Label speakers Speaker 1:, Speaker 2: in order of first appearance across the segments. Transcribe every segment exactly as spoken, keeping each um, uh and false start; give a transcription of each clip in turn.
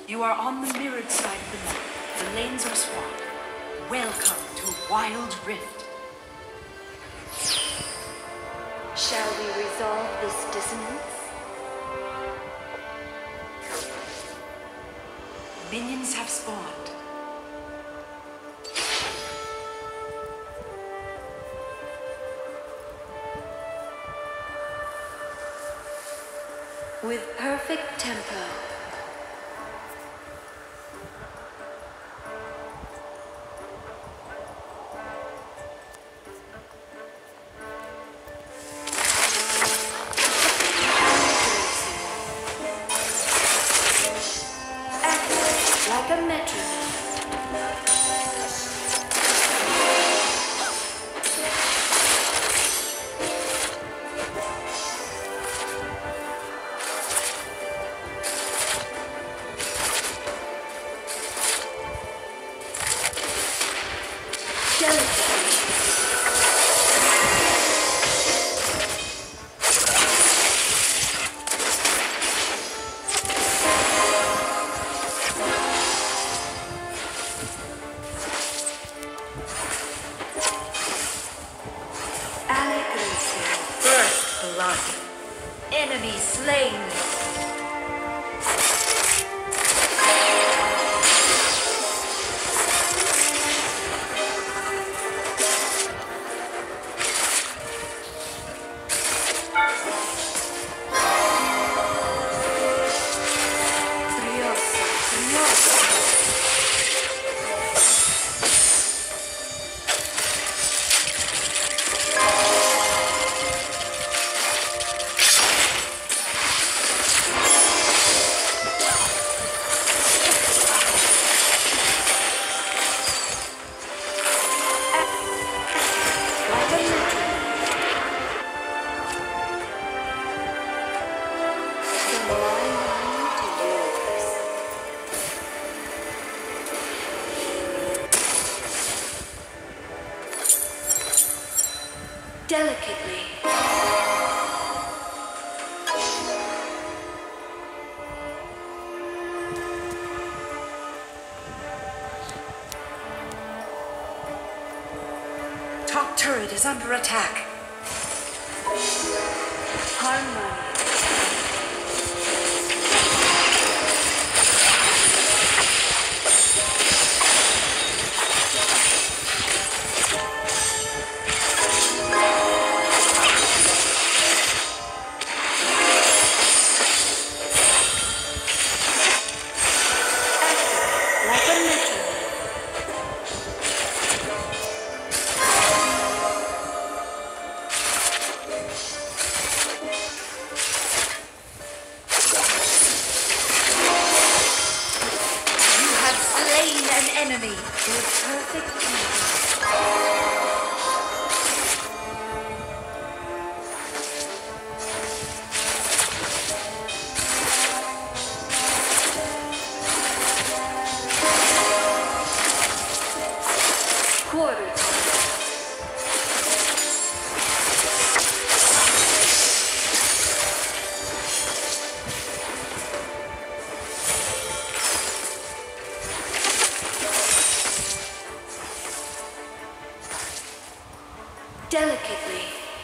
Speaker 1: You are on the mirrored side of the map. The lanes are swapped. Welcome to Wild Rift.
Speaker 2: Shall we resolve this dissonance?
Speaker 1: Minions have spawned.
Speaker 2: With perfect tempo. Like a metronome. Enemy slain. Delicately.
Speaker 1: Top turret is under attack.
Speaker 2: Harmony.
Speaker 1: Enemy
Speaker 2: with perfect tempo. Quarter time. Delicately.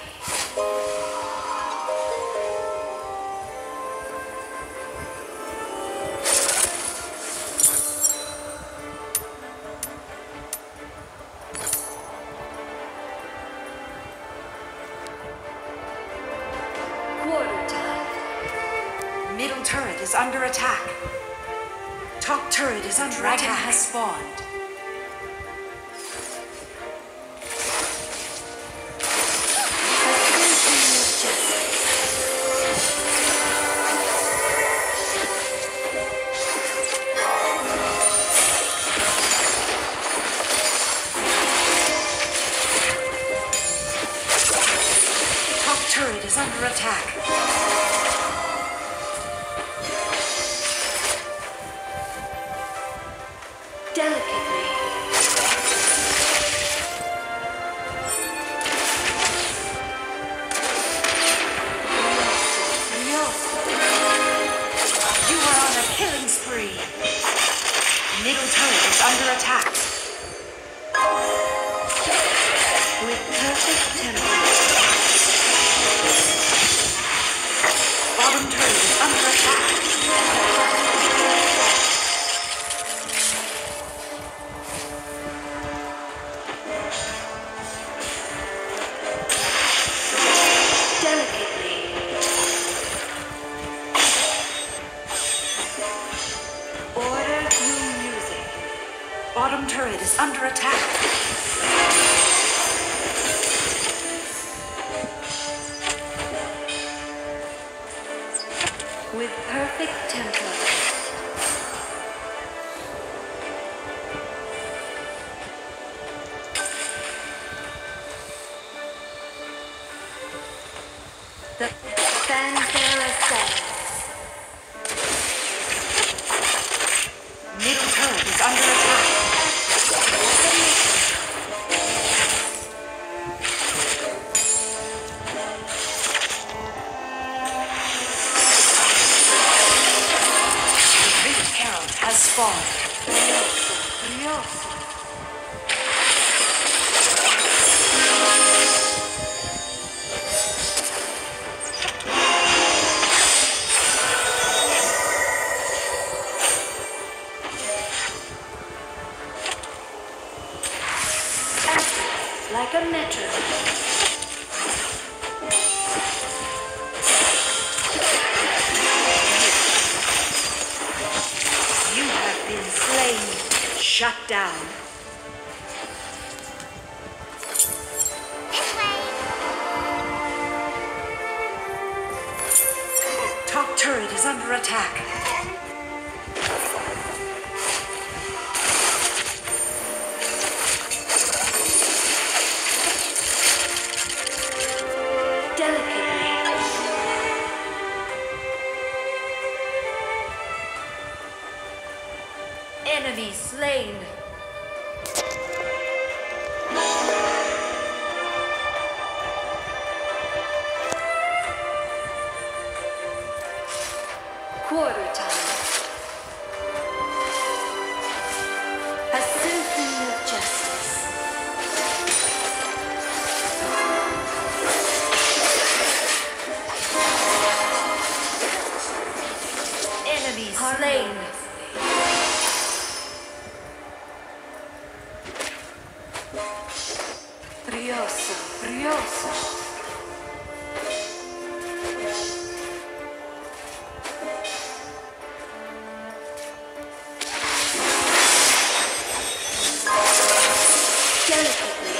Speaker 2: Quarter time.
Speaker 1: Middle turret is under attack. Top turret is under
Speaker 2: Dragon
Speaker 1: attack.
Speaker 2: has
Speaker 1: spawned. Turret is under attack.
Speaker 2: Delicate.
Speaker 1: under attack.
Speaker 2: With perfect tempo.
Speaker 1: Bottom turret is under attack.
Speaker 2: Delicately. Order through music.
Speaker 1: Bottom turret is under attack.
Speaker 2: With perfect tempo. The fanfare ascends.
Speaker 1: Middle turret is under attack. The Great Herald has spawned.
Speaker 2: Furioso. Active like a metronome.
Speaker 1: You have been slain. Shut down. Top turret is under attack.
Speaker 2: Delicately.
Speaker 1: Enemy slain.
Speaker 2: Quarter time. A symphony of justice.
Speaker 1: Enemy slain.
Speaker 2: Brioso, brioso. Delicately.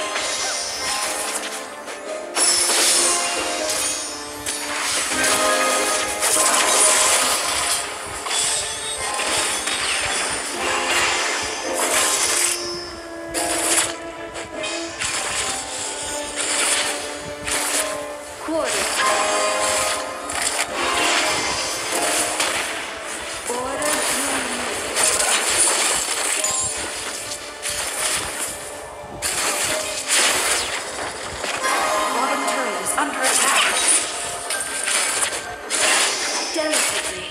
Speaker 2: Quarter. Order through music.
Speaker 1: Bottom turret is under attack.
Speaker 2: Delicately.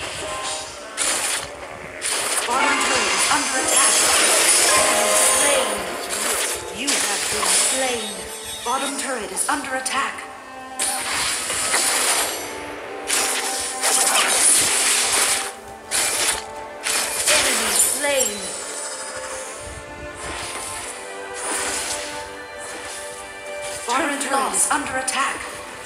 Speaker 1: Bottom turret is under attack. Enemy slain. You have been slain. Bottom turret is under attack. Enemy slain. Bottom turret is under attack.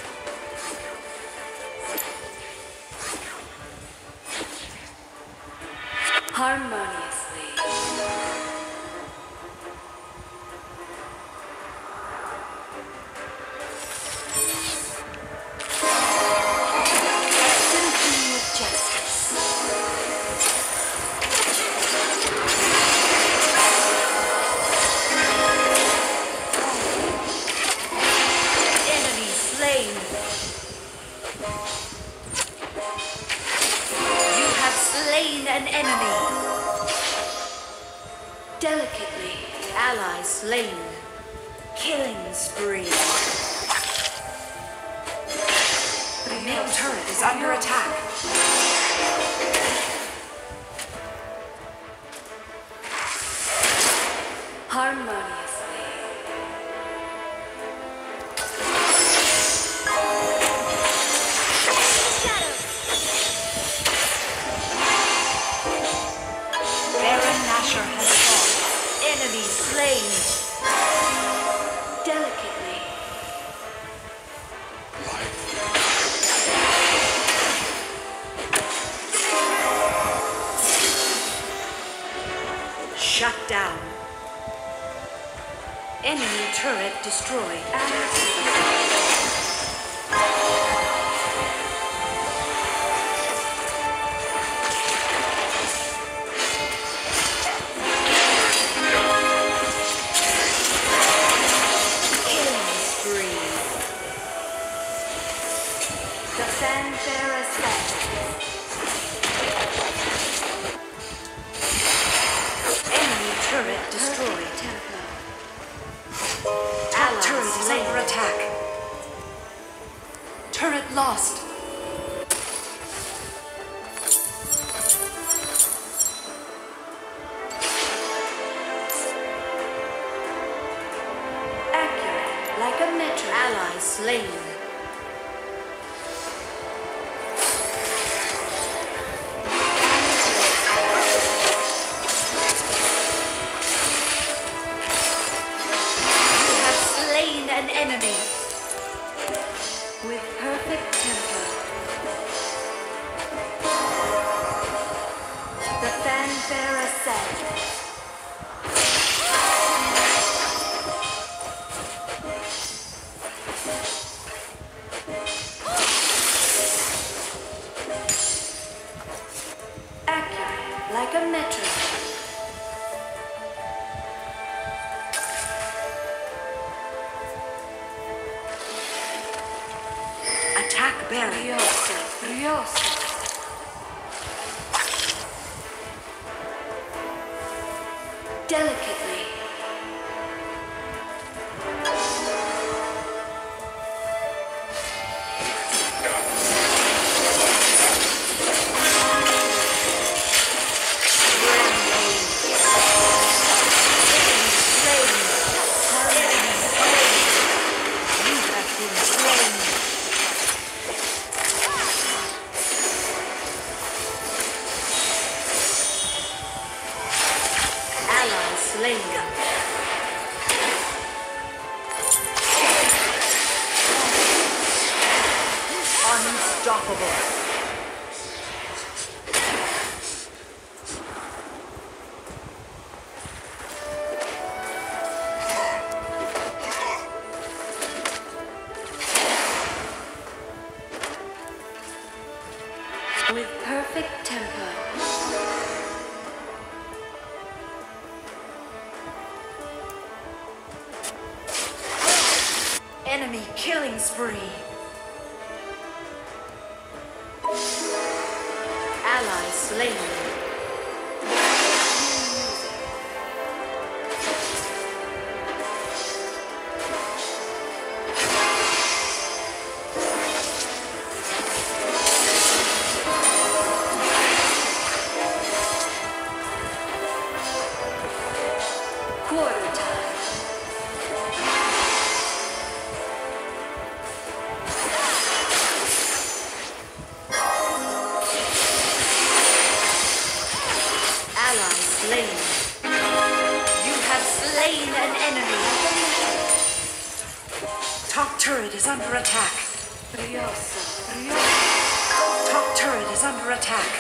Speaker 2: Harmoniously. A symphony of justice.
Speaker 1: Enemy slain. You have slain an enemy.
Speaker 2: Delicately.
Speaker 1: Ally slain. Killing spree. Middle turret is under attack. Shut down. Enemy turret destroyed. Killing spree.
Speaker 2: The fanfare is set.
Speaker 1: Enemy turret destroyed.
Speaker 2: Tempo.
Speaker 1: Top turret is under attack. Turret lost.
Speaker 2: Accurate, like a metro.
Speaker 1: Ally slain. You have slain an enemy.
Speaker 2: With perfect tempo. The fanfare is set. Accurate, like a metro.
Speaker 1: Attack Barry.
Speaker 2: Riosa, Riosa. Delicately.
Speaker 1: Unstoppable.
Speaker 2: With perfect tempo.
Speaker 1: Enemy killing spree. Ally slain.
Speaker 2: Quarter time.
Speaker 1: Ally slain. You have slain an enemy. Top turret is under attack.
Speaker 2: Riosa, Riosa.
Speaker 1: Top turret is under attack.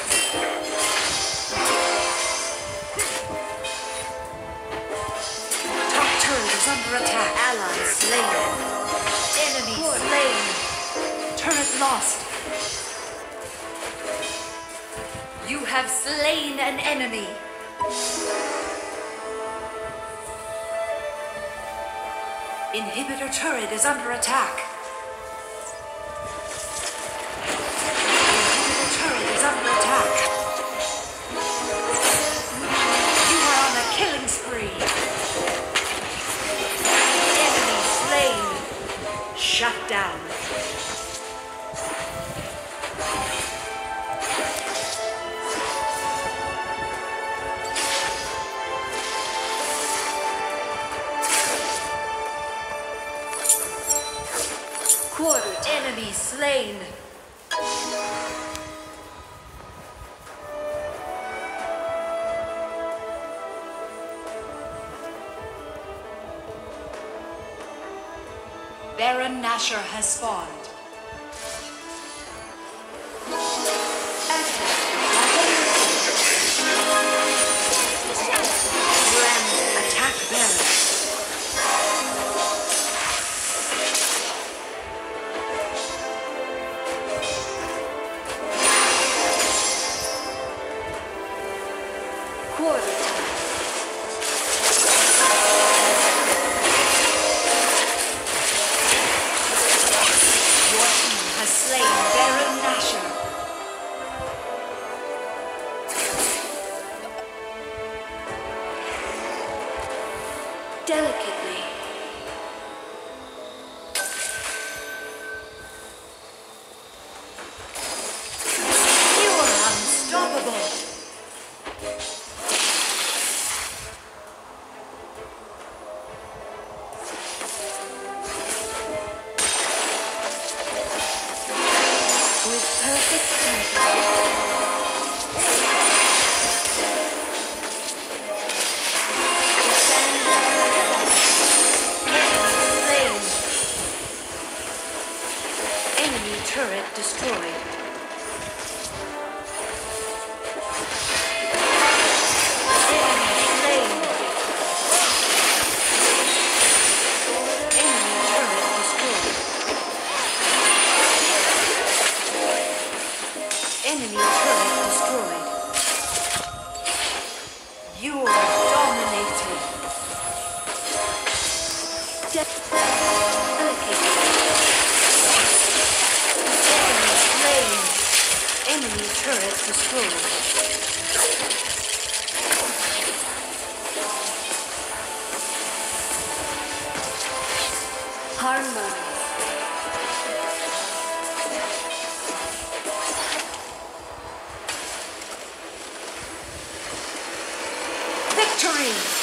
Speaker 1: Top turret is under attack. Ally slain. Enemy slain. Turret lost. You have slain an enemy. Inhibitor turret is under attack. Inhibitor turret is under attack. You are on a killing spree. Enemy slain. Shut down.
Speaker 2: Quarter time.
Speaker 1: Enemy slain. Baron Nashor has spawned.
Speaker 2: Delicately.
Speaker 1: You are unstoppable.
Speaker 2: With perfect tempo.
Speaker 1: Enemy turret destroyed. Enemy turret destroyed. You are dominated. Enemy slain. Enemy turret destroyed.
Speaker 2: Harmony.
Speaker 1: Victory!